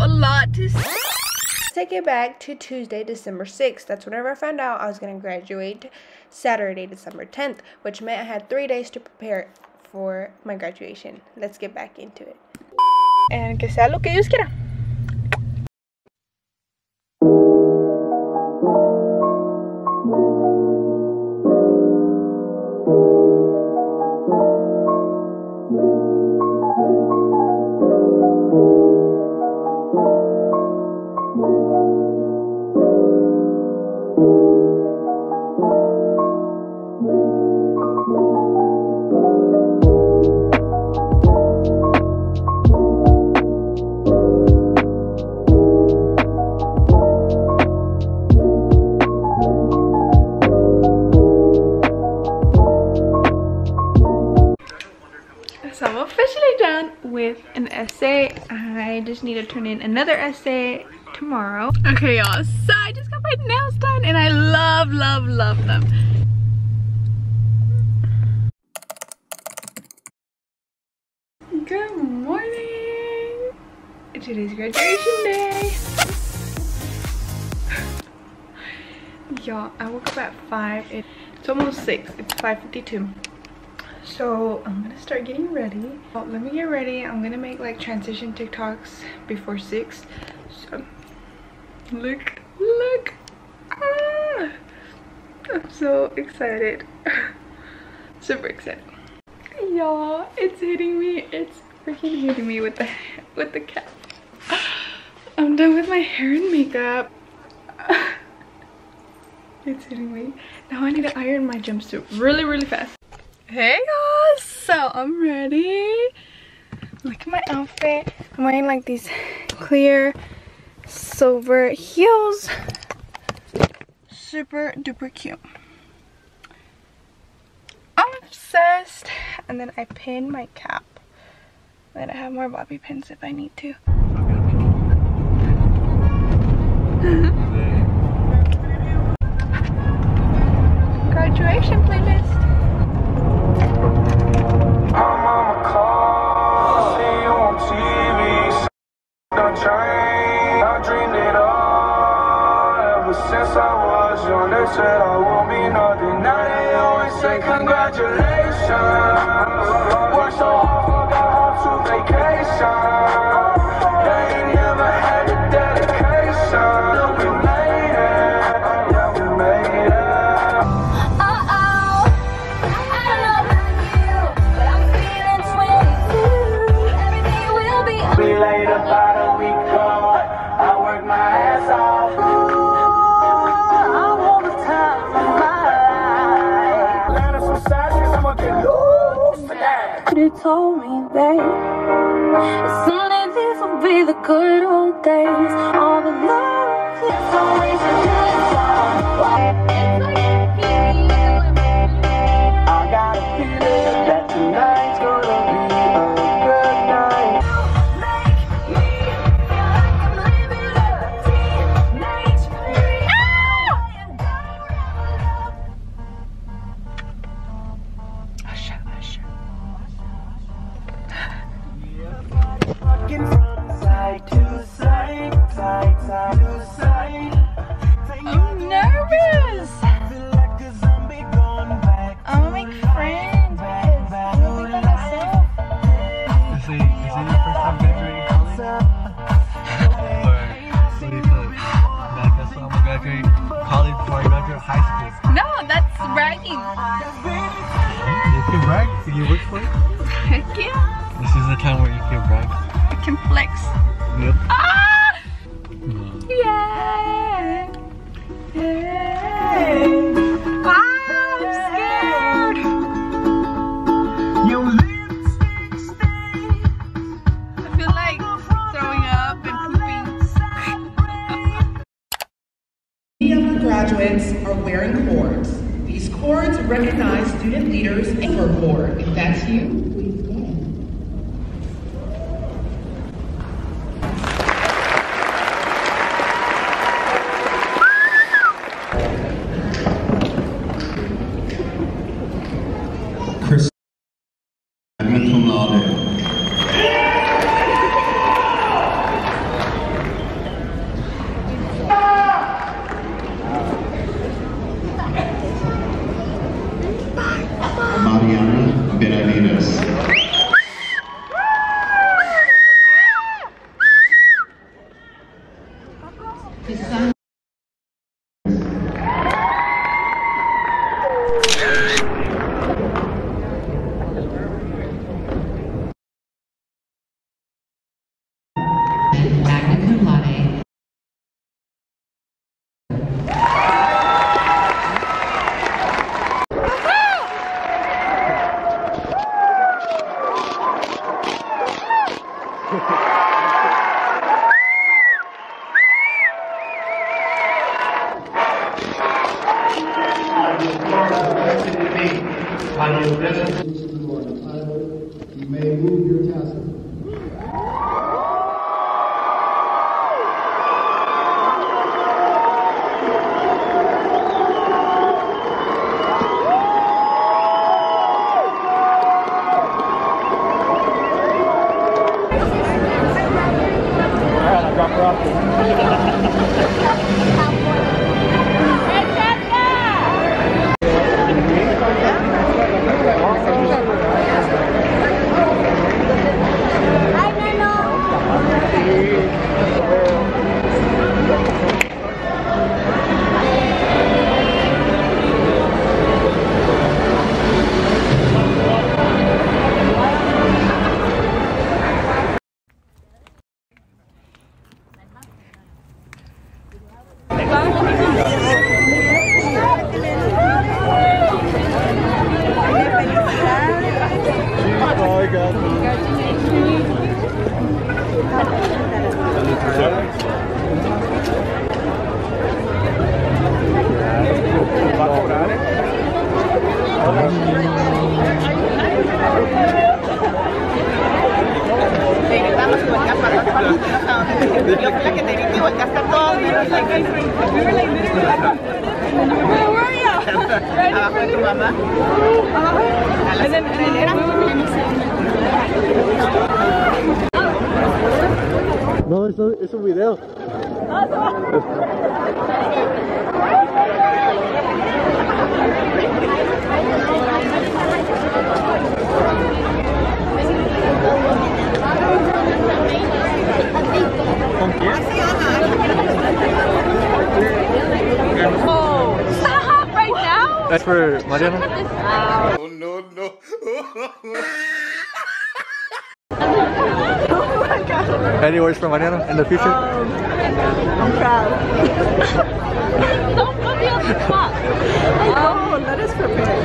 a lot to say. Take it back to Tuesday, December 6th. That's whenever I found out I was going to graduate Saturday, December 10th, which meant I had 3 days to prepare for my graduation. Let's get back into it. And que sea lo que Dios quiera. So I'm officially done with an essay. I just need to turn in another essay tomorrow. Okay, y'all, so I just got my nails done and I love them. Good morning. Today's graduation day. Y'all, I woke up at 5. It's almost 6. It's 5:52. So I'm gonna start getting ready. Well, let me get ready. I'm gonna make like transition TikToks before 6. So look. Ah! I'm so excited. Super excited. Y'all, it's hitting me. It's freaking hitting me with the cap. I'm done with my hair and makeup. It's hitting me. Now I need to iron my jumpsuit really fast. Hey guys, so I'm ready. Look at my outfit. I'm wearing like these clear silver heels. Super duper cute. I'm obsessed. And then I pin my cap. Then I have more bobby pins if I need to. Graduation playlist. Since I was young, they said I won't be nothing. Now they always say congratulations. Worked so hard, forgot how to vacation. They ain't never had the dedication. Look, we made it. Yeah, we made it. Uh-oh, I don't know about you, but I'm feeling 22. Everything will be. We laid about a week ago. I worked my ass off. You told me, babe, someday this will be the good old days. All the love is always a good time. I got a feeling that tonight's gonna be a good night. Make me feel like I'm living a teenage dream. Side to side, side to side. I'm nervous. I'm gonna make friends because I'm gonna be by myself. Is it your first time graduating college? Or what do you call it? Like, that's when I'm gonna graduate college before I graduate high school. No, that's bragging. You can brag? Can you work for it? Heck yeah. This is the time where you can brag. I can flex. Yep. Ah! Yeah! Yay! Ah, I'm scared. Your lipstick stains. I feel like throwing up and pooping. Many of our graduates are wearing cords. These cords recognize student leaders and her board. If that's you, please go. You may move your tassel. Abajo de tu mamá. A la trailera. No, es un video. ¿Con quién? Oh, stop right now. That's for Mariana. Oh, no, no. Oh my god. Any words for Mariana in the future? I'm proud. Don't put me on the spot. Oh, let us prepare.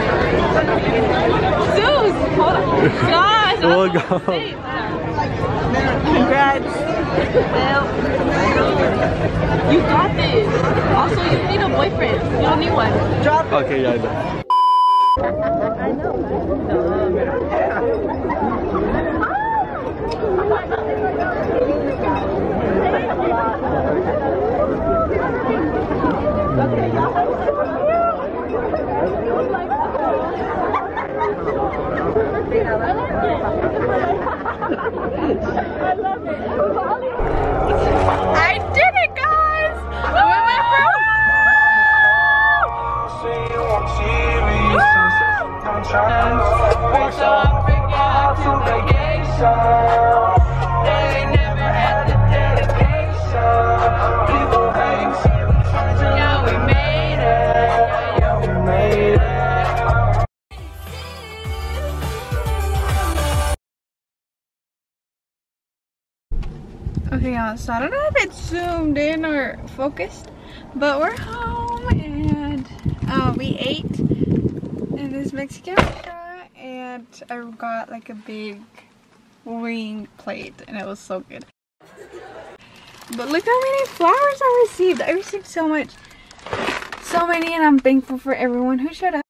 Zeus, hold on. Gosh, We'll go. Congrats. Well, you got this. Also, you need a boyfriend. You don't need one. Drop it. Okay, yeah, I know. I know. I did it, guys! I'm with my friend. We're so African to vacation. They never had the dedication. People hate. Yeah, we made it. Yeah, we made it. Okay, y'all, so I don't know if it's zoomed in or focused, but we're home and we ate in this Mexican restaurant and I got like a big wing plate and it was so good. But look how many flowers I received. I received so much. So many, and I'm thankful for everyone who showed up.